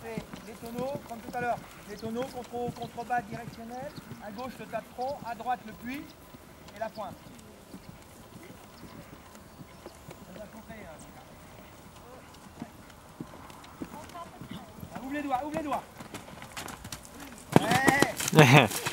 fait les tonneaux, comme tout à l'heure. Les tonneaux, contrebas directionnel, à gauche le tas de tronc, à droite le puits et la pointe. Ça va couper, ouvre les doigts, ouvre les doigts. Ouais.